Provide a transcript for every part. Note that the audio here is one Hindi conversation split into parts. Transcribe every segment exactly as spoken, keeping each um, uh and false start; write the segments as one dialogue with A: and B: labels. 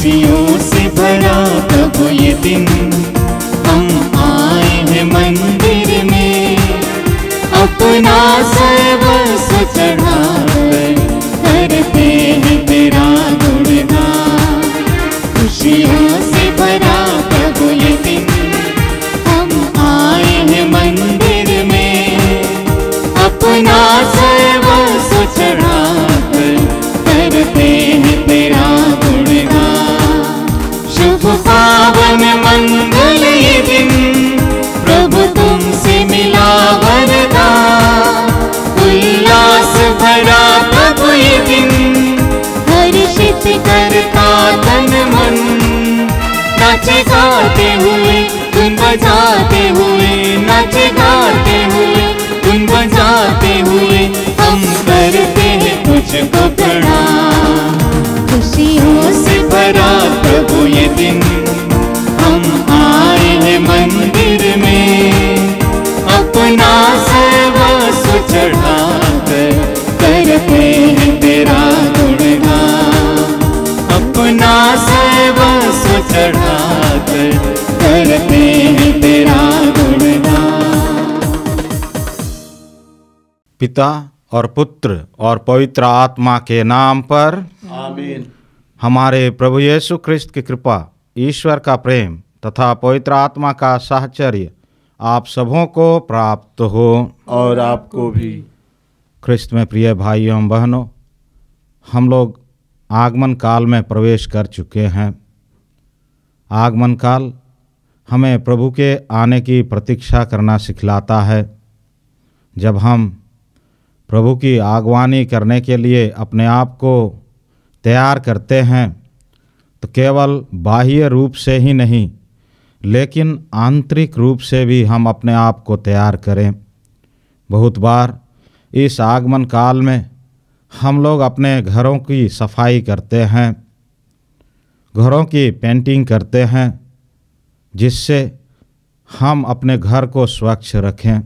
A: खुशियों से भरा प्रभु ये दिन, हम आए हैं मंदिर में, अपना सर्वस्व चढ़ाकर करते हैं तेरा गुणगान। खुशियों से भरा प्रभु ये दिन, हम आए हैं मंदिर में, अपना सर्वस्व चढ़ाकर करते हैं तेरा गुणगान। शुभ पावन मंगल ये दिन, प्रभु तुमसे मिला वरदान। उल्लास भरा प्रभु ये दिन, हर्षित करता तन मन। नाचे गाते हुए धुन बजाते हुए, नाचे गाते हुए धुन बजाते हुए, हम करते हैं तुझको प्रणाम। खुशियों से भरा प्रभु ये दिन, हम आए हैं मंदिर में, अपना सर्वस्व चढ़ाकर करते हैं तेरा गुणगान। अपना सर्वस्व चढ़ाकर करते हैं तेरा गुणगान।
B: पिता और पुत्र और पवित्र आत्मा के नाम पर
C: आमीन।
B: हमारे प्रभु यीशु ख्रिस्त की कृपा, ईश्वर का प्रेम तथा पवित्र आत्मा का साहचर्य आप सबों को प्राप्त हो।
C: और आपको भी।
B: ख्रिस्त में प्रिय भाइयों एवं बहनों, हम लोग आगमन काल में प्रवेश कर चुके हैं। आगमन काल हमें प्रभु के आने की प्रतीक्षा करना सिखलाता है। जब हम प्रभु की आगवानी करने के लिए अपने आप को तैयार करते हैं तो केवल बाह्य रूप से ही नहीं, लेकिन आंतरिक रूप से भी हम अपने आप को तैयार करें। बहुत बार इस आगमन काल में हम लोग अपने घरों की सफाई करते हैं, घरों की पेंटिंग करते हैं, जिससे हम अपने घर को स्वच्छ रखें।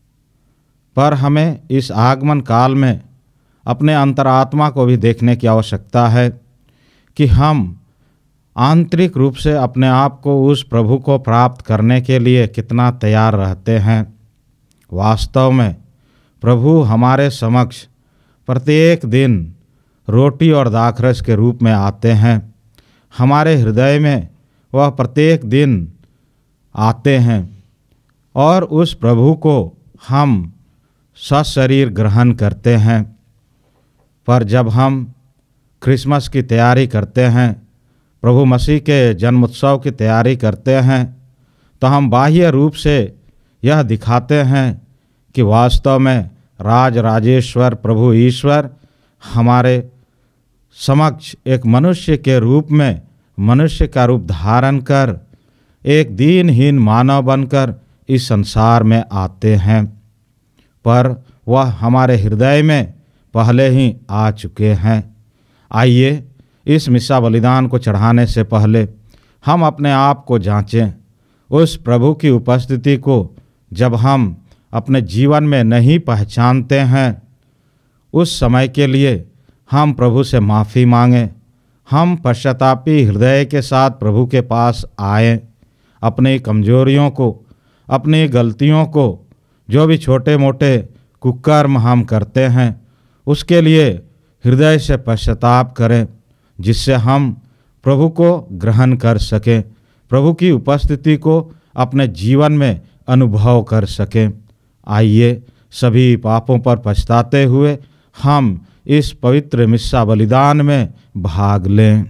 B: पर हमें इस आगमन काल में अपने अंतरात्मा को भी देखने की आवश्यकता है कि हम आंतरिक रूप से अपने आप को उस प्रभु को प्राप्त करने के लिए कितना तैयार रहते हैं। वास्तव में प्रभु हमारे समक्ष प्रत्येक दिन रोटी और दाखरस के रूप में आते हैं। हमारे हृदय में वह प्रत्येक दिन आते हैं और उस प्रभु को हम सशरीर ग्रहण करते हैं। पर जब हम क्रिसमस की तैयारी करते हैं, प्रभु मसीह के जन्मोत्सव की तैयारी करते हैं, तो हम बाह्य रूप से यह दिखाते हैं कि वास्तव में राज राजेश्वर प्रभु ईश्वर हमारे समक्ष एक मनुष्य के रूप में मनुष्य का रूप धारण कर एक दीनहीन मानव बनकर इस संसार में आते हैं। पर वह हमारे हृदय में पहले ही आ चुके हैं। आइए इस मिस्सा बलिदान को चढ़ाने से पहले हम अपने आप को जांचें। उस प्रभु की उपस्थिति को जब हम अपने जीवन में नहीं पहचानते हैं, उस समय के लिए हम प्रभु से माफ़ी मांगें। हम पश्चातापी हृदय के साथ प्रभु के पास आएं। अपनी कमजोरियों को, अपनी गलतियों को, जो भी छोटे मोटे कुकर्म हम करते हैं, उसके लिए हृदय से पश्चाताप करें, जिससे हम प्रभु को ग्रहण कर सकें, प्रभु की उपस्थिति को अपने जीवन में अनुभव कर सकें। आइए सभी पापों पर पछताते हुए हम इस पवित्र मिस्सा बलिदान में भाग लें।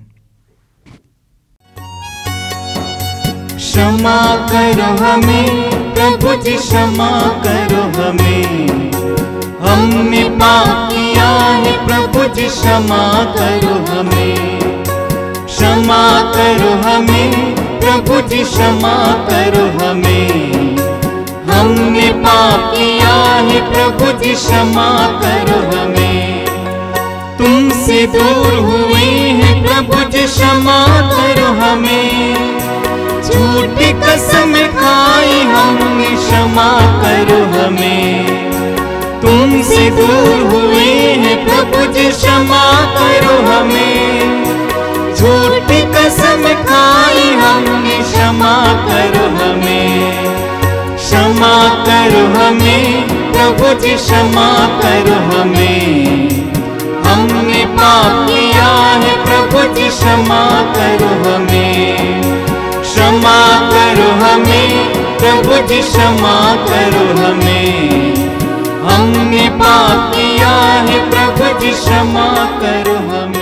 A: क्षमा करो हमें प्रभु जी, क्षमा करो हमें, हमने पाप किया है प्रभु जी, क्षमा करो हमें। क्षमा करो हमें प्रभु जी, क्षमा करो हमें, हमने पाप किया है प्रभु जी, क्षमा करो हमें। तुमसे दूर हुए हैं प्रभु जी, क्षमा करो हमें, झूठी कसम खाई हमने, क्षमा करो हमें। तुमसे दूर हुए हैं प्रभु जी, क्षमा करो हमें, झूठी कसम खाई हमने, क्षमा करो हमें, क्षमा करो हमें प्रभु जी, क्षमा करो हमें। हमने पाप किया है प्रभु जी, क्षमा करो हमें, क्षमा करो हमें प्रभु जी, क्षमा करो हमें। हमने पाप किया है प्रभु जी, क्षमा करो हमें।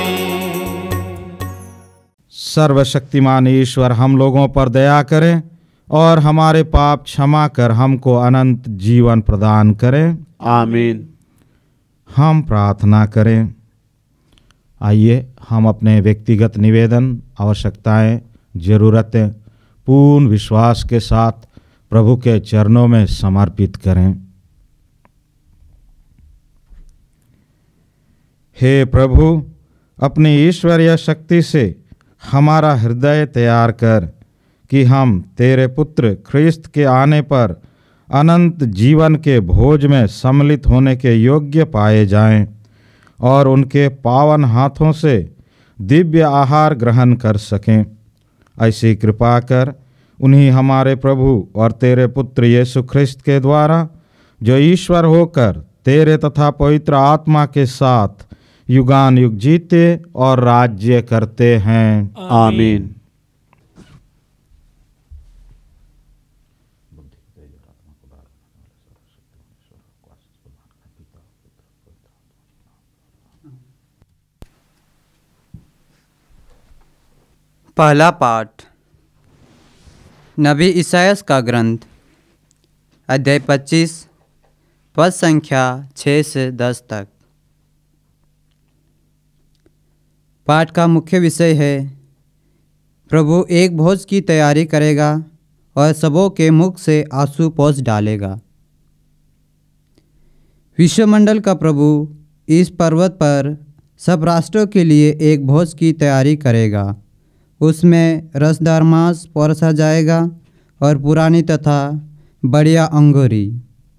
B: सर्वशक्तिमान ईश्वर हम लोगों पर दया करें और हमारे पाप क्षमा कर हमको अनंत जीवन प्रदान करें।
C: आमीन।
B: हम प्रार्थना करें। आइए हम अपने व्यक्तिगत निवेदन, आवश्यकताएं, ज़रूरतें पूर्ण विश्वास के साथ प्रभु के चरणों में समर्पित करें। हे प्रभु, अपनी ईश्वरीय शक्ति से हमारा हृदय तैयार कर कि हम तेरे पुत्र ख्रिस्त के आने पर अनंत जीवन के भोज में सम्मिलित होने के योग्य पाए जाएं और उनके पावन हाथों से दिव्य आहार ग्रहण कर सकें। ऐसी कृपा कर उन्हीं हमारे प्रभु और तेरे पुत्र यीशु ख्रिस्त के द्वारा, जो ईश्वर होकर तेरे तथा पवित्र आत्मा के साथ युगान युग जीते और राज्य करते हैं।
C: आमीन।
D: पहला पाठ नबी इसायास का ग्रंथ, अध्याय पच्चीस, पद संख्या छः से दस तक। पाठ का मुख्य विषय है, प्रभु एक भोज की तैयारी करेगा और सबों के मुख से आंसू पोंछ डालेगा। विश्वमंडल का प्रभु इस पर्वत पर सब राष्ट्रों के लिए एक भोज की तैयारी करेगा। उसमें रसदार मांस परोसा जाएगा और पुरानी तथा बढ़िया अंगूरी।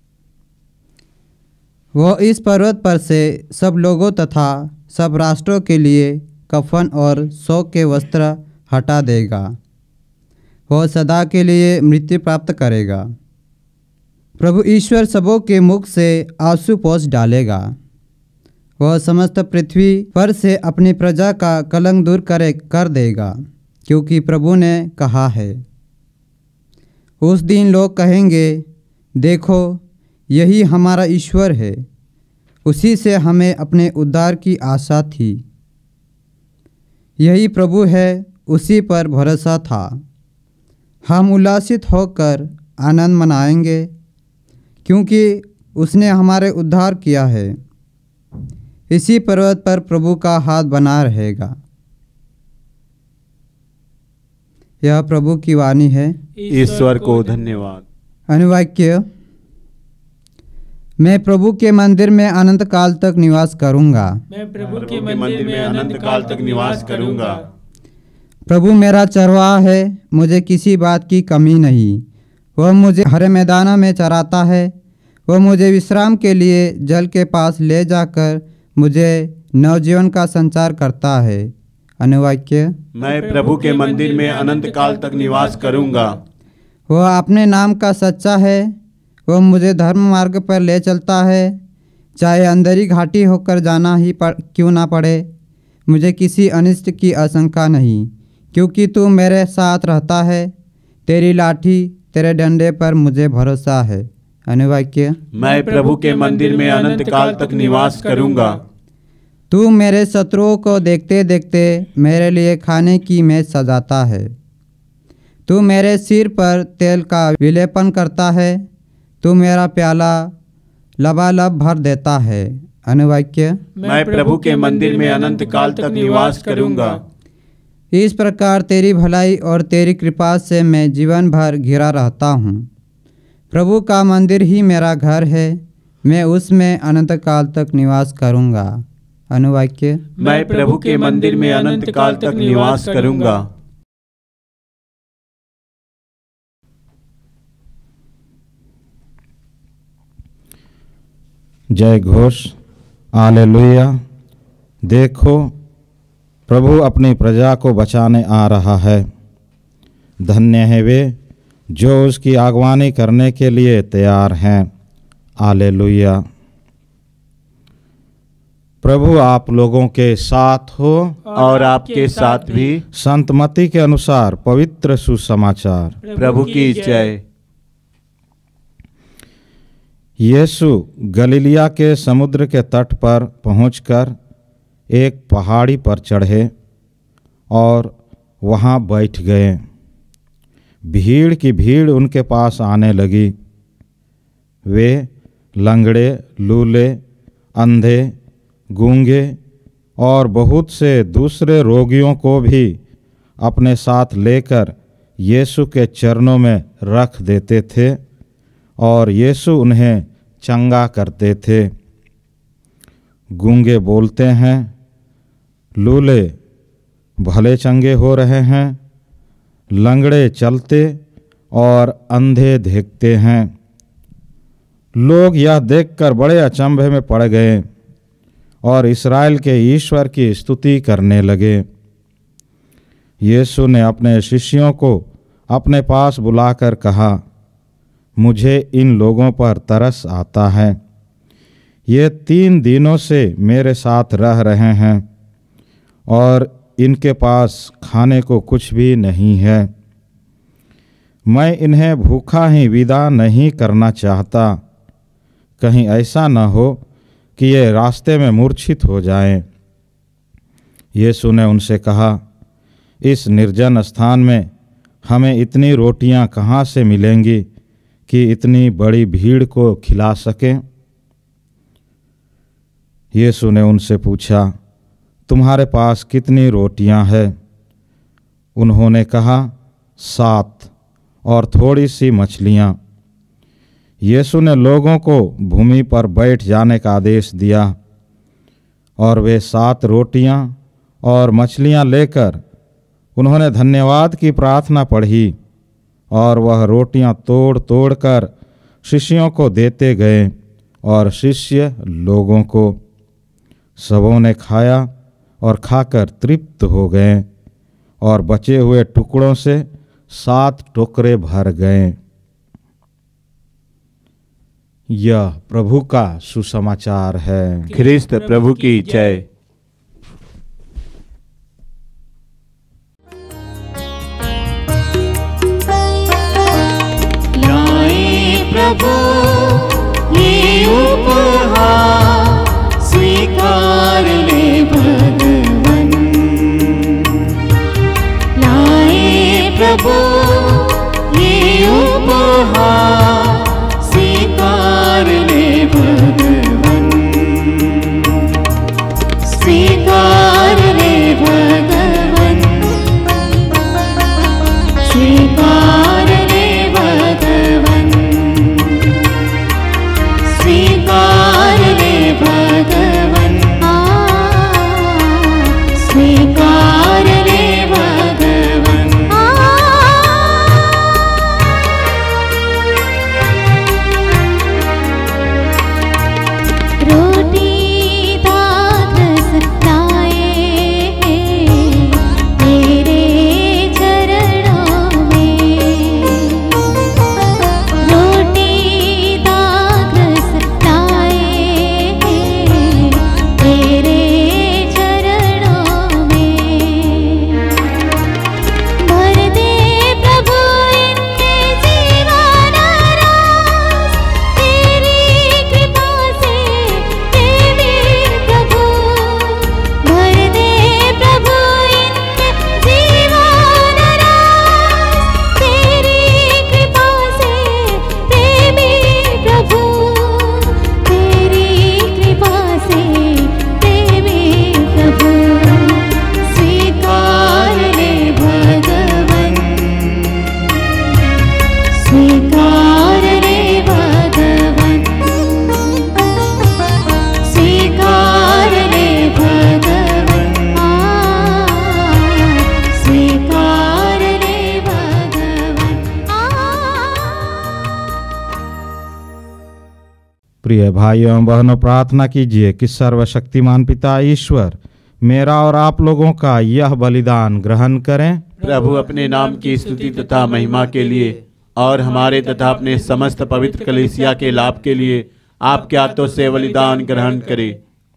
D: वह इस पर्वत पर से सब लोगों तथा सब राष्ट्रों के लिए कफन और शोक के वस्त्र हटा देगा। वह सदा के लिए मृत्यु प्राप्त करेगा। प्रभु ईश्वर सबों के मुख से आंसू पोंछ डालेगा। वह समस्त पृथ्वी पर से अपनी प्रजा का कलंक दूर करे कर देगा, क्योंकि प्रभु ने कहा है। उस दिन लोग कहेंगे, देखो यही हमारा ईश्वर है, उसी से हमें अपने उद्धार की आशा थी। यही प्रभु है, उसी पर भरोसा था। हम उल्लासित होकर आनंद मनाएंगे, क्योंकि उसने हमारे उद्धार किया है। इसी पर्वत पर प्रभु का हाथ बना रहेगा। यह प्रभु की वाणी है।
C: ईश्वर को धन्यवाद।
D: अनुवाक्य। मैं प्रभु के मंदिर में अनंत काल तक निवास करूंगा।
E: मैं प्रभु के मंदिर में अनंत काल तक निवास करूंगा।
D: प्रभु मेरा चरवाहा है, मुझे किसी बात की कमी नहीं। वह मुझे हरे मैदानों में चराता है। वह मुझे विश्राम के लिए जल के पास ले जाकर मुझे नवजीवन का संचार करता है। अनुवाक्य।
C: मैं प्रभु के मंदिर में अनंत काल तक निवास करूंगा।
D: वह अपने नाम का सच्चा है। वह मुझे धर्म मार्ग पर ले चलता है, चाहे अंधेरी घाटी होकर जाना ही पड़, क्यों ना पड़े। मुझे किसी अनिष्ट की आशंका नहीं, क्योंकि तू मेरे साथ रहता है। तेरी लाठी, तेरे डंडे पर मुझे भरोसा है। अनुवाक्य।
C: मैं प्रभु के मंदिर में अनंत काल तक निवास करूंगा।
D: तू मेरे शत्रुओं को देखते देखते मेरे लिए खाने की मेज सजाता है। तू मेरे सिर पर तेल का विलेपन करता है। तू मेरा प्याला लबालब भर देता है। अनुवाक्य।
C: मैं प्रभु के मंदिर में अनंत काल तक निवास करूंगा।
D: इस प्रकार तेरी भलाई और तेरी कृपा से मैं जीवन भर घिरा रहता हूँ। प्रभु का मंदिर ही मेरा घर है, मैं उसमें अनंत काल तक निवास करूंगा। अनुवाक्य।
C: मैं प्रभु के मंदिर में अनंत काल तक निवास करूंगा।
B: जय घोष। हालेलुया। देखो प्रभु अपनी प्रजा को बचाने आ रहा है। धन्य है वे जो उसकी आगवानी करने के लिए तैयार हैं। हालेलुया। प्रभु आप लोगों के साथ हो
E: और आपके साथ भी।
B: संत मत्ती के अनुसार पवित्र सुसमाचार।
E: प्रभु की जय।
B: यीशु गलीलिया के समुद्र के तट पर पहुंचकर एक पहाड़ी पर चढ़े और वहां बैठ गए। भीड़ की भीड़ उनके पास आने लगी। वे लंगड़े, लूले, अंधे, गूंगे और बहुत से दूसरे रोगियों को भी अपने साथ लेकर यीशु के चरणों में रख देते थे और यीशु उन्हें चंगा करते थे। गूंगे बोलते हैं, लूले भले चंगे हो रहे हैं, लंगड़े चलते और अंधे देखते हैं। लोग यह देखकर बड़े अचंभे में पड़ गए और इस्राएल के ईश्वर की स्तुति करने लगे। यीशु ने अपने शिष्यों को अपने पास बुलाकर कहा, मुझे इन लोगों पर तरस आता है। ये तीन दिनों से मेरे साथ रह रहे हैं और इनके पास खाने को कुछ भी नहीं है। मैं इन्हें भूखा ही विदा नहीं करना चाहता, कहीं ऐसा न हो कि ये रास्ते में मूर्छित हो जाएं। यीशु ने उनसे कहा, इस निर्जन स्थान में हमें इतनी रोटियां कहाँ से मिलेंगी कि इतनी बड़ी भीड़ को खिला सकें? यीशु ने उनसे पूछा, तुम्हारे पास कितनी रोटियां हैं? उन्होंने कहा, सात, और थोड़ी सी मछलियां। यीशु ने लोगों को भूमि पर बैठ जाने का आदेश दिया और वे सात रोटियां और मछलियां लेकर उन्होंने धन्यवाद की प्रार्थना पढ़ी और वह रोटियां तोड़ तोड़ कर शिष्यों को देते गए और शिष्य लोगों को। सबों ने खाया और खाकर तृप्त हो गए और बचे हुए टुकड़ों से सात टोकरे भर गए। यह प्रभु का सुसमाचार है।
E: ख्रिस्त प्रभु की जय।
A: प्रभु ये उपहार स्वीकार ले भगवन। लाए प्रभु ये उपहार स्वीकार ले भगवन। स्वीकार ले भगवन। स्वीकार ले भगवन। स्वीकार ले भगवन। स्वीकार ले भगवन। रोटी दाग सताए तेरे चरणों में। रोटी दाग सताए तेरे चरणों में। भर दे प्रभु इनके जीवन रास तेरी कृपा से देवी प्रभु। भर दे प्रभु इनके जीवन रास तेरी कृपा से देवी प्रभु। तेरी कृपा से देवी प्रभु। स्वीकार ले भगवन। स्वीकार ले भगवन। स्वीकार ले भगवन। स्वीकार ले भगवन।
B: प्रिय भाइयों एवं बहनों, प्रार्थना कीजिए कि सर्वशक्तिमान पिता ईश्वर मेरा और आप लोगों का यह बलिदान ग्रहण करें।
E: प्रभु अपने नाम की स्तुति तथा महिमा के लिए और हमारे तथा अपने समस्त पवित्र कलीसिया के लाभ के लिए आपके हाथों से बलिदान ग्रहण करें।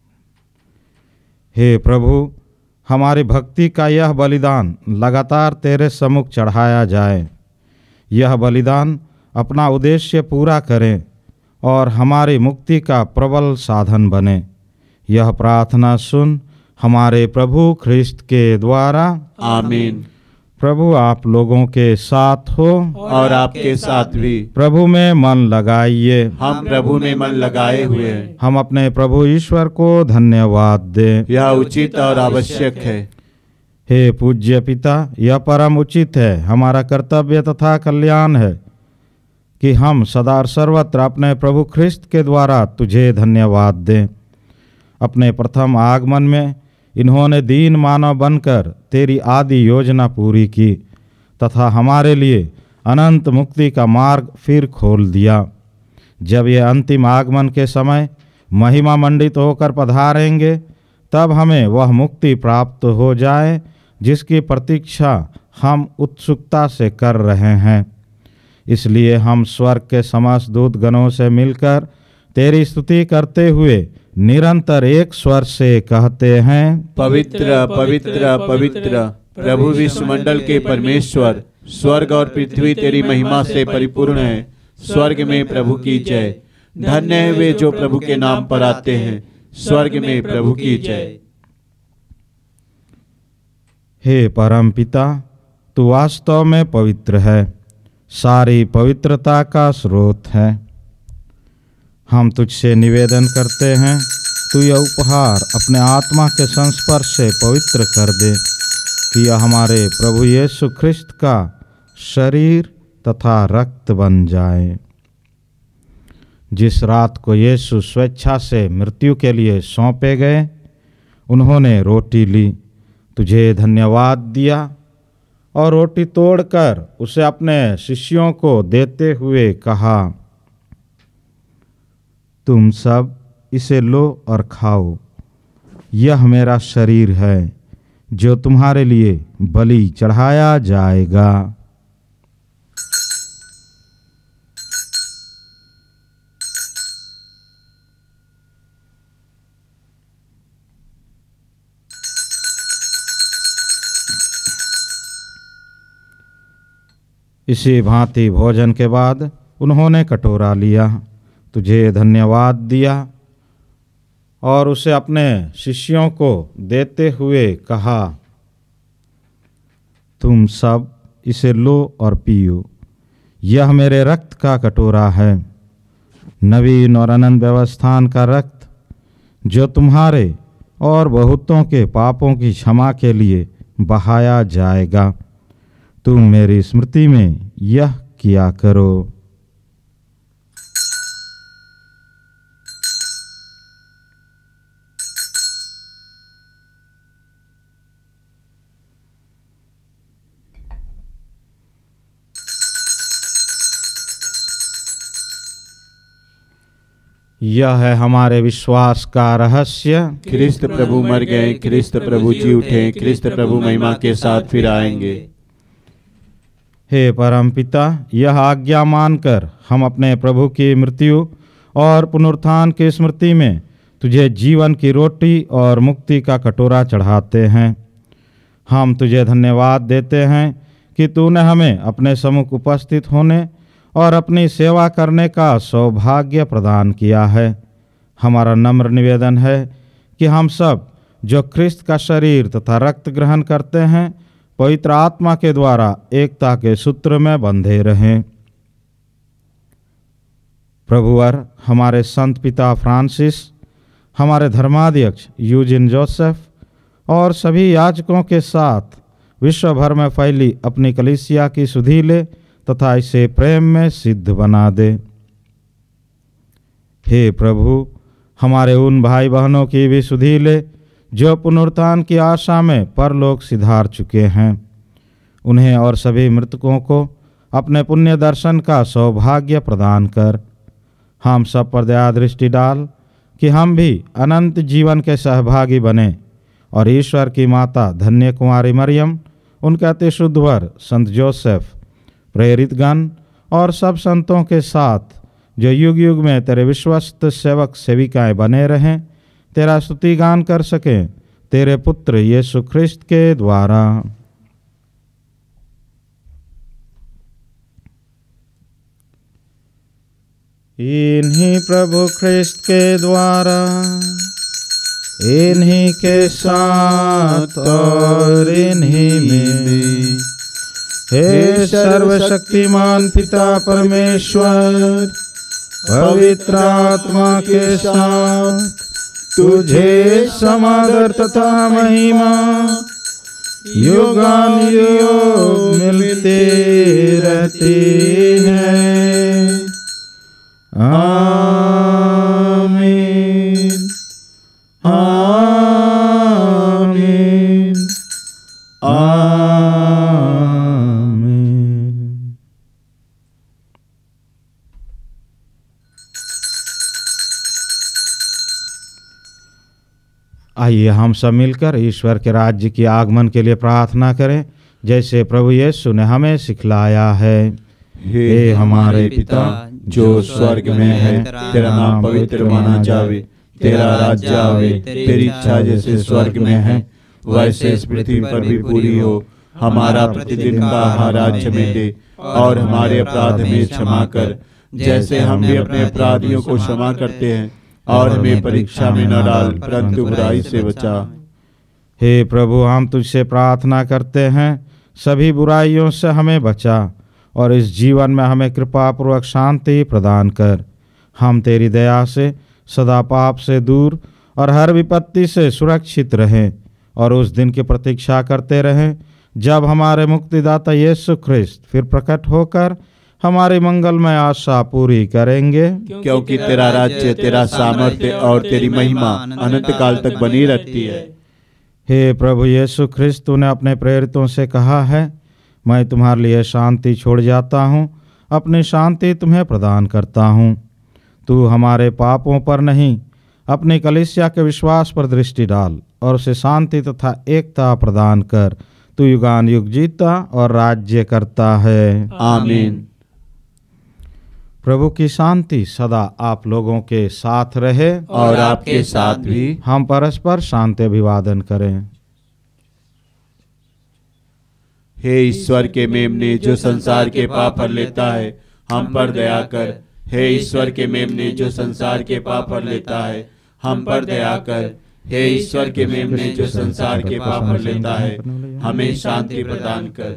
B: हे प्रभु, हमारी भक्ति का यह बलिदान लगातार तेरे सम्मुख चढ़ाया जाए। यह बलिदान अपना उद्देश्य पूरा करें और हमारी मुक्ति का प्रबल साधन बने। यह प्रार्थना सुन हमारे प्रभु ख्रिस्त के द्वारा।
E: आमीन।
B: प्रभु आप लोगों के साथ हो
E: और आपके साथ भी।
B: प्रभु में मन लगाइए।
E: हम प्रभु में मन लगाए हुए हैं।
B: हम अपने प्रभु ईश्वर को धन्यवाद दें।
E: यह उचित और आवश्यक है।
B: हे पूज्य पिता, यह परम उचित है, हमारा कर्तव्य तथा कल्याण है कि हम सदा और सर्वत्र अपने प्रभु ख्रिस्त के द्वारा तुझे धन्यवाद दें। अपने प्रथम आगमन में इन्होंने दीन मानव बनकर तेरी आदि योजना पूरी की तथा हमारे लिए अनंत मुक्ति का मार्ग फिर खोल दिया। जब ये अंतिम आगमन के समय महिमा मंडित होकर पधारेंगे, तब हमें वह मुक्ति प्राप्त हो जाए जिसकी प्रतीक्षा हम उत्सुकता से कर रहे हैं। इसलिए हम स्वर्ग के समस्त दूत गणों से मिलकर तेरी स्तुति करते हुए निरंतर एक स्वर से कहते हैं,
E: पवित्र पवित्र पवित्र प्रभु विश्वमंडल के परमेश्वर, स्वर्ग और पृथ्वी तेरी महिमा से परिपूर्ण है। स्वर्ग में प्रभु की जय। धन्य है वे जो प्रभु के नाम पर आते हैं। स्वर्ग में प्रभु की जय।
B: हे परम पिता, तू वास्तव में पवित्र है, सारी पवित्रता का स्रोत है। हम तुझसे निवेदन करते हैं, तू यह उपहार अपने आत्मा के संस्पर्श से पवित्र कर दे कि यह हमारे प्रभु यीशु ख्रिस्त का शरीर तथा रक्त बन जाए। जिस रात को यीशु स्वेच्छा से मृत्यु के लिए सौंपे गए, उन्होंने रोटी ली, तुझे धन्यवाद दिया और रोटी तोड़कर उसे अपने शिष्यों को देते हुए कहा, तुम सब इसे लो और खाओ, यह मेरा शरीर है जो तुम्हारे लिए बलि चढ़ाया जाएगा। इसी भांति भोजन के बाद उन्होंने कटोरा लिया, तुझे धन्यवाद दिया और उसे अपने शिष्यों को देते हुए कहा, तुम सब इसे लो और पियो, यह मेरे रक्त का कटोरा है, नवीन और अनंत व्यवस्थान का रक्त, जो तुम्हारे और बहुतों के पापों की क्षमा के लिए बहाया जाएगा। तुम मेरी स्मृति में यह किया करो। यह है हमारे विश्वास का रहस्य।
E: ख्रिस्त प्रभु मर गए, ख्रिस्त प्रभु जी उठे, ख्रिस्त प्रभु महिमा के साथ फिर आएंगे।
B: हे परम पिता, यह आज्ञा मानकर हम अपने प्रभु की मृत्यु और पुनरुत्थान की स्मृति में तुझे जीवन की रोटी और मुक्ति का कटोरा चढ़ाते हैं। हम तुझे धन्यवाद देते हैं कि तूने हमें अपने सम्मुख उपस्थित होने और अपनी सेवा करने का सौभाग्य प्रदान किया है। हमारा नम्र निवेदन है कि हम सब जो ख्रिस्त का शरीर तथा रक्त ग्रहण करते हैं, पवित्र आत्मा के द्वारा एकता के सूत्र में बंधे रहें। प्रभुवर हमारे संत पिता फ्रांसिस, हमारे धर्माध्यक्ष यूजिन जोसेफ और सभी याजकों के साथ विश्व भर में फैली अपनी कलीसिया की सुधि ले तथा इसे प्रेम में सिद्ध बना दे। हे प्रभु, हमारे उन भाई बहनों की भी सुधि ले जो पुनरुत्थान की आशा में परलोक सिधार चुके हैं। उन्हें और सभी मृतकों को अपने पुण्य दर्शन का सौभाग्य प्रदान कर। हम सब पर दया दृष्टि डाल कि हम भी अनंत जीवन के सहभागी बने और ईश्वर की माता धन्य कुमारी मरियम, उनके अति शुद्ध वर संत जोसेफ, प्रेरितगण और सब संतों के साथ जो युग युग में तेरे विश्वस्त सेवक सेविकाएं बने रहें, तेरा स्तुति गान कर सकें तेरे पुत्र यीशु ख्रिस्त के द्वारा। इन्हीं प्रभु ख्रिस्त के द्वारा, इन्हीं के साथ और इन्हीं में, हे सर्वशक्तिमान पिता परमेश्वर, पवित्र आत्मा के साथ तुझे समादर तथा महिमा युगानुयुग मिलते रहते हैं। आमीन आमीन आमीन। आइए हम सब मिलकर ईश्वर के राज्य की आगमन के लिए प्रार्थना करें, जैसे प्रभु यीशु ने हमें सिखलाया है।
E: हे हमारे पिता जो स्वर्ग में है, तेरा नाम पवित्र माना जावे, तेरा राज्य आवे, तेरी इच्छा जैसे स्वर्ग में है वैसे इस पृथ्वी पर भी पूरी हो। हमारा प्रतिदिन का आहार आज हमें दे, और हमारे अपराध हमें क्षमा कर, जैसे हम भी अपने अपराधियों को क्षमा करते हैं, और हमें परीक्षा में न डाल, परंतु बुराई से बचा।
B: हे प्रभु, हम तुझसे प्रार्थना करते हैं, सभी बुराइयों से हमें बचा और इस जीवन में हमें कृपापूर्वक शांति प्रदान कर। हम तेरी दया से सदा पाप से दूर और हर विपत्ति से सुरक्षित रहें, और उस दिन की प्रतीक्षा करते रहें जब हमारे मुक्तिदाता यीशु ख्रिस्त फिर प्रकट होकर हमारी मंगलमय आशा पूरी करेंगे।
E: क्योंकि तेरा राज्य, तेरा सामर्थ्य और तेरी महिमा अनंत काल तक बनी रहती है।
B: हे प्रभु यीशु ख्रिस्त, तूने अपने प्रेरितों से कहा है, मैं तुम्हारे लिए शांति छोड़ जाता हूँ, अपनी शांति तुम्हें प्रदान करता हूँ। तू हमारे पापों पर नहीं, अपनी कलीसिया के विश्वास पर दृष्टि डाल और उसे शांति तथा एकता प्रदान कर। तू युगान युग जीता और राज्य करता है।
E: आमीन।
B: प्रभु की शांति सदा आप लोगों के साथ रहे
E: और आपके साथ भी।
B: हम परस्पर शांति अभिवादन करें।
E: हे ईश्वर के मेमने जो संसार के पाप हर लेता है, हम पर दया कर। हे ईश्वर के मेमने जो संसार के पाप हर लेता है, हम पर दया कर। हे ईश्वर के मेमने जो संसार के पाप हर लेता है, हमें शांति प्रदान कर।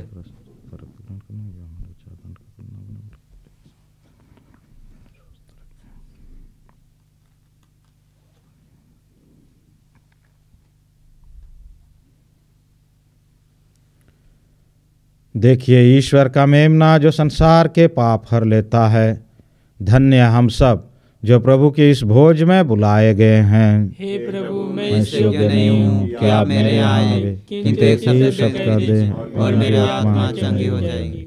B: देखिए ईश्वर का मेमना जो संसार के पाप हर लेता है। धन्य हम सब जो प्रभु के इस भोज में बुलाए गए हैं।
C: हे प्रभु, मैं
B: मैं
C: इस योग्य नहीं हूँ कि आप मेरे आए, किंतु एक शब्द कह दीजिए और मेरी आत्मा चंगी हो जाएगी।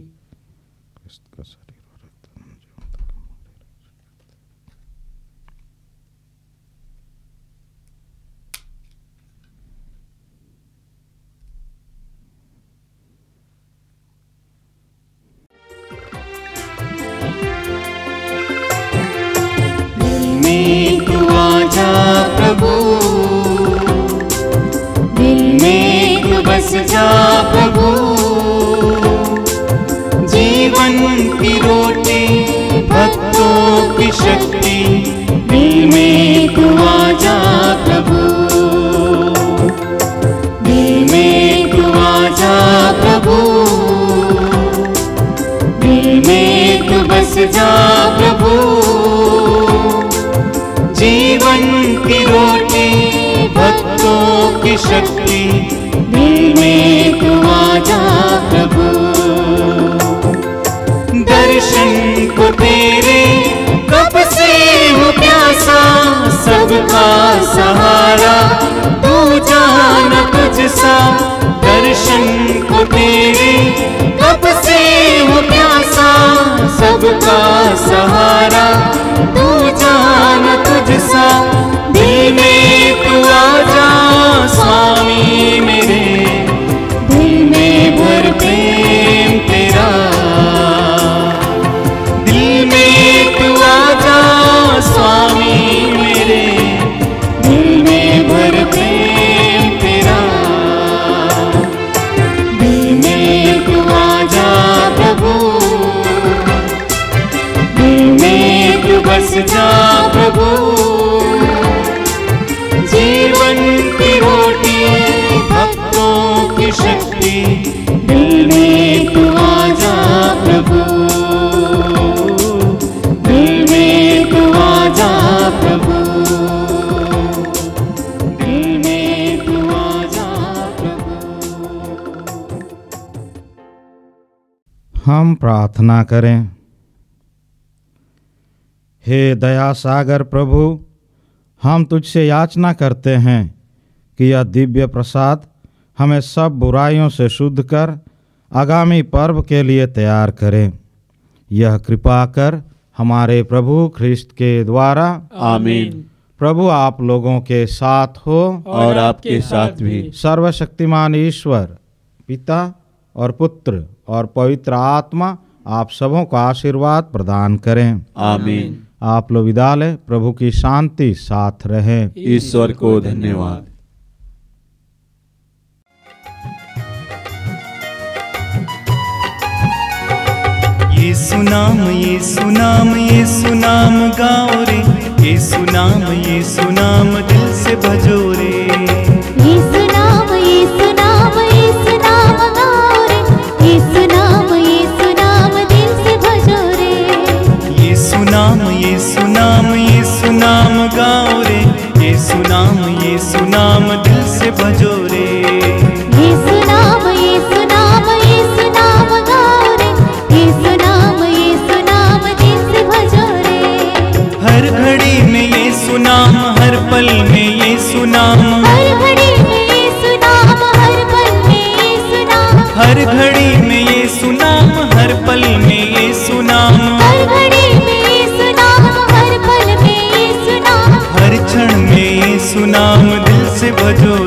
A: आजा प्रभु, दिल में तू बस जा प्रभु, जीवन की रोटी भक्तों की शक्ति, दिल में तू आजा प्रभु, दिल में तू आजा प्रभु, दिल में तू बस जा प्रभु, जीवन की रोटी भक्तों की शक्ति, दिल में तू आजा प्रभु। दर्शन को तेरे कब से हूँ प्यासा, सबका सहारा तू जाना तुझसा। दर्शन को तेरे कब से हूँ प्यासा, सबका सहारा तू जाना तुझसा। दिल में तू आजा स्वामी,
B: हम प्रार्थना करें। हे दया सागर प्रभु, हम तुझसे याचना करते हैं कि यह दिव्य प्रसाद हमें सब बुराइयों से शुद्ध कर आगामी पर्व के लिए तैयार करें। यह कृपा कर हमारे प्रभु ख्रिस्त के द्वारा।
E: आमीन।
B: प्रभु आप लोगों के साथ हो
E: और आपके साथ भी।
B: सर्वशक्तिमान ईश्वर पिता और पुत्र और पवित्र आत्मा आप सबों को आशीर्वाद प्रदान करें।
E: आमीन।
B: आप लोग विदा लें। प्रभु की शांति साथ रहे।
E: ईश्वर को धन्यवाद।
A: यीशु नाम यीशु नाम यीशु नाम गाओ रे, यीशु नाम यीशु नाम दिल से भजो रे।
F: यीशु नाम यीशु नाम यीशु नाम गाओ रे, यीशु नाम यीशु नाम दिल से भजो रे।
A: यीशु नाम यीशु नाम यीशु नाम गाओ रे, यीशु नाम यीशु नाम दिल से भजो रे।
F: यीशु नाम यीशु नाम यीशु नाम गाओ रे, यीशु नाम यीशु नाम दिल से भजो रे।
A: हर घड़ी में यीशु नाम, हर पल में यीशु नाम,
F: हर घड़ी में यीशु नाम, हर पल में यीशु नाम,
A: हर घड़ी में यीशु नाम, हर पल में यीशु नाम,
F: हर घड़ी में यीशु नाम, हर पल में यीशु नाम,
A: हर क्षण में यीशु नाम दिल से भजो